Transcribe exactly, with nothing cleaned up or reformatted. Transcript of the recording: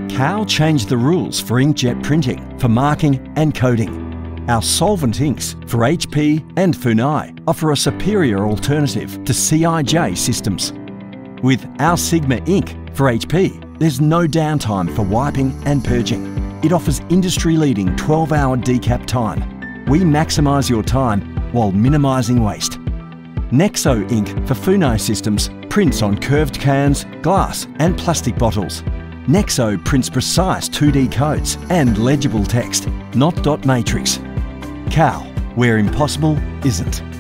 Cal changed the rules for inkjet printing, for marking and coding. Our solvent inks for H P and Funai offer a superior alternative to C I J systems. With our Sigma ink for H P, there's no downtime for wiping and purging. It offers industry-leading twelve hour decap time. We maximise your time while minimising waste. NEXXO ink for Funai systems prints on curved cans, glass and plastic bottles. NEXXO prints precise two D codes and legible text, not dot matrix. Cal, where impossible isn't.